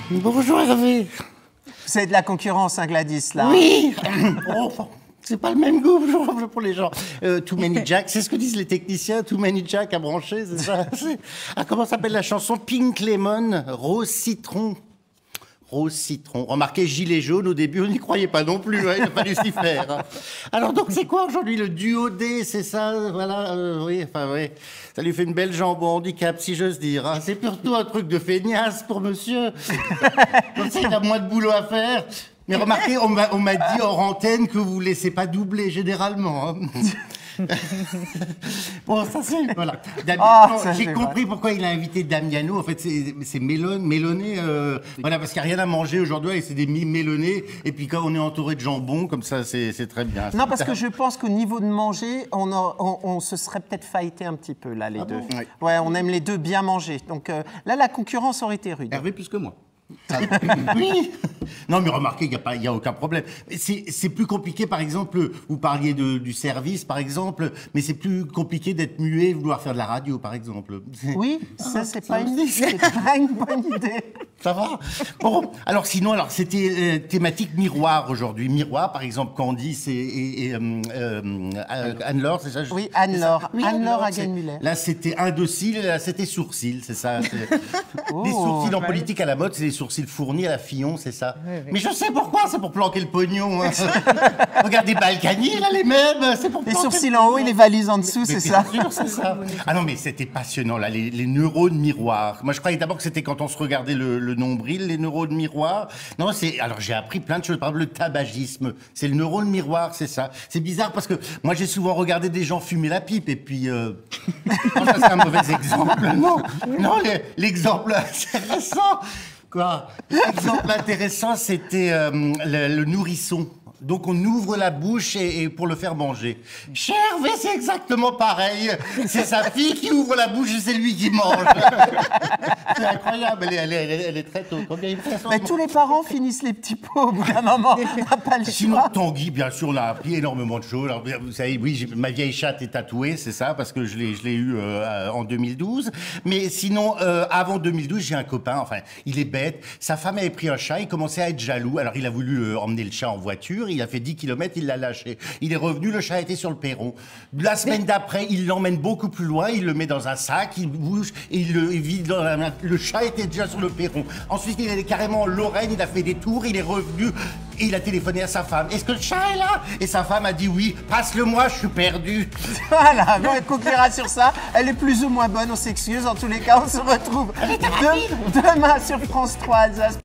Bonjour Hervé. Vous avez de la concurrence, hein, Gladys, là. Oui. Oh, c'est pas le même goût pour les gens. Too many jack, c'est ce que disent les techniciens. Too many jack à brancher, c'est ça. Ah, comment s'appelle la chanson? Pink Lemon, Rose Citron. Rose Citron. Remarquez, gilet jaune, au début, on n'y croyait pas non plus, hein, il a fallu s'y faire. Hein. Alors donc, c'est quoi aujourd'hui le duo D, c'est ça? Voilà, oui, enfin, oui. Ça lui fait une belle jambe au handicap, si j'ose dire. Hein. C'est plutôt un truc de feignasse pour monsieur. Comme ça, il a moins de boulot à faire. Mais remarquez, on m'a dit hors antenne que vous ne laissez pas doubler, généralement. Hein. Bon, ça c'est... Voilà. J'ai compris pourquoi il a invité Damiano. En fait, c'est mélonné. Voilà, parce qu'il n'y a rien à manger aujourd'hui et c'est des mélonnés. Et puis quand on est entouré de jambon, comme ça, c'est très bien. Non, parce que je pense qu'au niveau de manger, on se serait peut-être faillité un petit peu, là, les deux. Bon, oui. Ouais, on aime les deux bien manger. Donc là, la concurrence aurait été rude. Hervé plus que moi. Oui. Non, mais remarquez, il n'y a aucun problème. C'est plus compliqué, par exemple, vous parliez du service, par exemple, mais c'est plus compliqué d'être muet et vouloir faire de la radio, par exemple. Oui, ça, c'est pas une bonne idée. Ça va? Bon, alors sinon, c'était thématique miroir aujourd'hui. Miroir, par exemple, Candice et Anne-Laure, c'est ça? Oui, Anne-Laure. Oui, Anne-Laure Hagen-Müller. Là, c'était indocile, là, c'était sourcil, c'est ça. Les sourcils en politique à la mode, c'est les sourcils fournis à la Fillon, c'est ça. Oui. Mais je sais pourquoi, c'est pour planquer le pognon. Hein. Regardez Balkany, là, les mêmes, c'est pour les sourcils en haut et les valises en dessous, c'est ça. Sûr, c'est ça. Ah non, mais c'était passionnant, là, les neurones miroirs. Moi, je croyais d'abord que c'était quand on se regardait le nombril, les neurones miroirs. Non, alors j'ai appris plein de choses. Par exemple, le tabagisme, c'est le neurone miroir, c'est ça. C'est bizarre parce que moi, j'ai souvent regardé des gens fumer la pipe et puis... Non, ça, c'est un mauvais exemple. Non, l'exemple intéressant... Quoi? L'exemple intéressant, c'était le nourrisson. Donc on ouvre la bouche et pour le faire manger. Cher Hervé, c'est exactement pareil. C'est sa fille qui ouvre la bouche et c'est lui qui mange. C'est incroyable, elle est très tôt. Mais tous les parents finissent les petits pots au bout d'un moment. On n'a pas le choix. Sinon, Tanguy, bien sûr, on a appris énormément de choses. Alors, vous savez, oui, ma vieille chatte est tatouée, c'est ça, parce que je l'ai eu en 2012. Mais sinon, avant 2012, j'ai un copain, enfin, il est bête. Sa femme avait pris un chat, il commençait à être jaloux. Alors, il a voulu emmener le chat en voiture. Il a fait 10 km, il l'a lâché. Il est revenu, le chat était sur le perron. La semaine d'après, il l'emmène beaucoup plus loin, il le met dans un sac, il bouge, et il le vide dans la main. Le chat était déjà sur le perron. Ensuite, il est carrément en Lorraine, il a fait des tours, il est revenu, et il a téléphoné à sa femme. Est-ce que le chat est là? Et sa femme a dit oui. Passe-le-moi, je suis perdu. Voilà, bon, on conclura sur ça. Elle est plus ou moins bonne, on s'excuse. En tous les cas, on se retrouve demain sur France 3 Alsace.